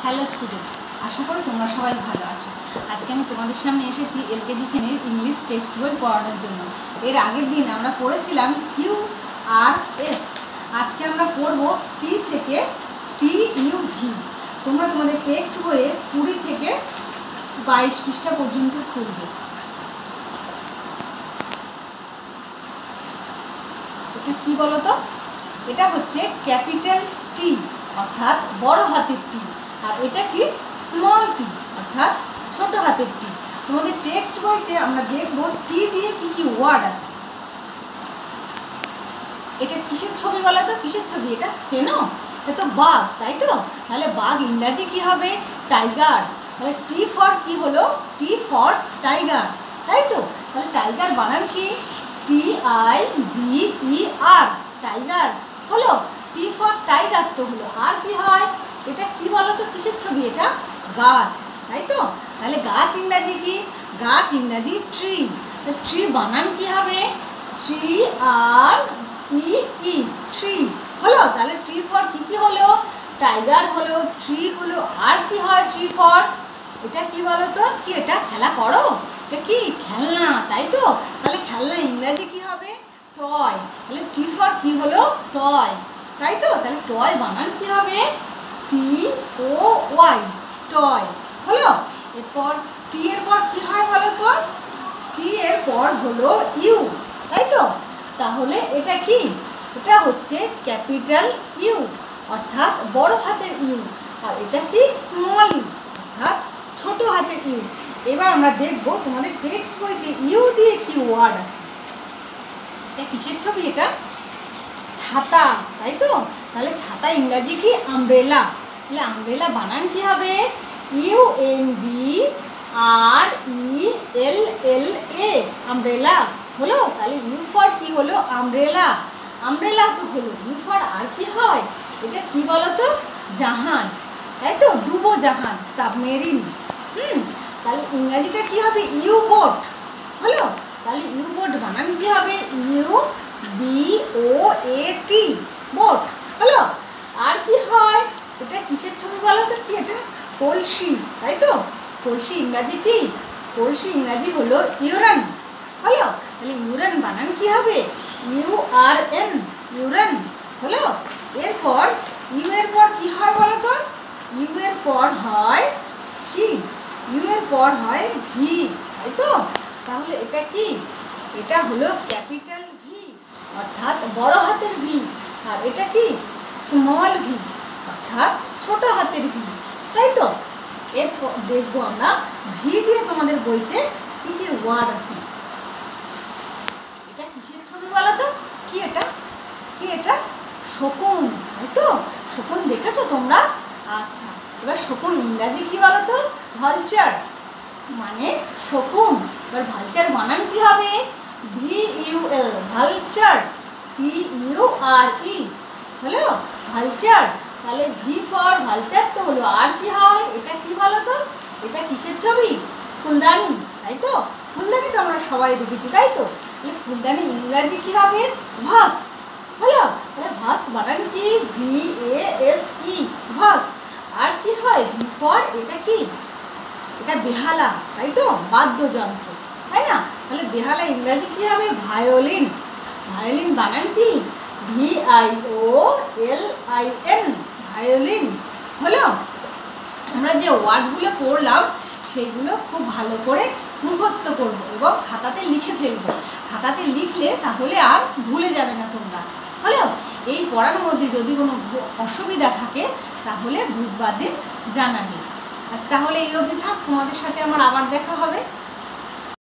Hello student, আশা করি তোমরা সবাই ভালো আছো। আজকে আমি তোমাদের সামনে এসেছি এলকেজি শ্রেণীর ইংলিশ টেক্সট বই পড়ানোর জন্য। এর আগের দিন আমরা পড়েছিলাম QRS। আজকে আমরা পড়ব টি থেকে TUV। তোমরা তোমাদের টেক্সট বইয়ে 20 থেকে 22 পৃষ্ঠা পর্যন্ত খুলবে। এটা কি বলো তো? এটা হচ্ছে ক্যাপিটাল টি অর্থাৎ বড় হাতের টি, আর এটা কি স্মল টি অর্থাৎ ছোট হাতের টি। তোমাদের টেক্সট বইতে আমরা দেখব টি দিয়ে কি কি ওয়ার্ড আছে। এটা কিসের ছবি বলো তো? কিসের ছবি এটা? চেনো? এটা তো বাঘ, তাই তো? তাহলে বাঘ ইংরাজি কি হবে? টাইগার। তাহলে টি ফর কি হলো? টি ফর টাইগার, তাই তো? তাহলে টাইগার বানান কি? TIGER, টাইগার হলো। টি ফর টাইগার তো হলো। আর কি হয়? এটা কি বলো তো? কিসের ছবি এটা? গাছ, তাই তো? তাহলে গাছ ইংরাজি কি? গাছ ইংরাজি ট্রি। ট্রি বানান কি হবে? TREE, ট্রি হলো। তাহলে ট্রি ফর কি কি হলো? টাইগার হলো, ট্রি হলো। আর কি হয় ট্রি ফর? এটা কি বলো তো? কি এটা? খেলা করো? এটা কি খেলনা, তাই তো? তাহলে খেলনা ইংরাজি কি হবে? টয়। তাহলে টি ফর কি হলো? টয়, তাই তো? তাহলে টয় বানান কি হবে? TOY, টয় হলো। এরপর টি এর পর কি হয় বলো তো? টি এর পর হলো ইউ, তাই তো? তাহলে এটা কি? এটা হচ্ছে ক্যাপিটাল ইউ অর্থাৎ বড় হাতের ইউ, আর এটা কি স্মল ইউ অর্থাৎ ছোট হাতের ইউ। এবার আমরা দেখব তোমাদের টেক্সট বইতে ইউ দিয়ে কি ওয়ার্ড আছে। এটা কিসের ছবি? এটা ছাতা, তাই তো? তাহলে ছাতা ইংরাজি কি? আমব্রেলা। তাহলে আমব্রেলা বানান কি হবে? UMBRELLA, আমব্রেলা হলো। তাহলে ইউ ফর কি হলো? আমব্রেলা। আমব্রেলা তো হলো। ইউ ফর আর কি হয়? এটা কি বলতো? জাহাজ, তাই তো? ডুবো জাহাজ, সাবমেরিন। তাহলে ইংরাজিটা কি হবে? ইউ বোট হলো। তাহলে ইউ বোট বানান কি হবে? UBOAT, বোট হলো। আর কি হয়? এটা কিসের ছবি বলো তো? কি এটা? কলসি, তাই তো? কলসি ইংরাজি কি? কলসি ইংরাজি হলো ইউরান হলো। তাহলে ইউরান বানান কি হবে? URN, ইউরান হলো। এরপর ইউ এর পর কি হয় বলো তো? ইউ এর পর হয় কি? ইউ এর পর হয় ভি, তাই তো? তাহলে এটা কি? এটা হলো ক্যাপিটাল ভি অর্থাৎ বড় হাতের ভি, আর এটা কি? স্মল ভি অর্থাৎ ছোট হাতের ভি, তাই তো? এরপর দেখবো আমরা ভি দিয়ে তোমাদের বইতে কি কি ওয়ার্ড আছে। এটা কিসের ছবি বলো তো? কি এটা? কি এটা? শকুন, তাই তো? শকুন দেখেছো তোমরা? আচ্ছা, এবার শকুন ইংরাজি কি বলো তো? ভালচার, মানে শকুন। এবার ভালচার বানান কি হবে? VUL, vulture. TURE হলো ভালচার। তাহলে ভি ফর ভালচার তো হলো। আর কি হয়? এটা কি বলো তো? এটা কিসের ছবি? ফুলদানি, তাই তো? ফুলদানি তো আমরা সবাই দেখেছি, তাই তো? তাহলে ফুলদানি ইংরাজি কি হবে? ভাস হলো। তাহলে ভাস বানান কি? VASE, ভাস। আর কি হয়? ভি ফর এটা কি? এটা বেহালা, তাই তো? বাদ্যযন্ত্র, তাই না? তাহলে বেহালা ইংরাজি কি হবে? ভায়োলিন। ভায়োলিন বানান কি? VIOLIN, ভায়োলিন হলো। আমরা যে ওয়ার্ডগুলো পড়লাম সেগুলো খুব ভালো করে মুখস্থ করব এবং খাতাতে লিখে ফেলবো। খাতাতে লিখলে তাহলে আর ভুলে যাবে না তোমরা হলো। এই পড়ার মধ্যে যদি কোনো অসুবিধা থাকে তাহলে বুধবার দিন জানাবে। আজ তাহলে এই অবধি থাক। তোমাদের সাথে আমার আবার দেখা হবে।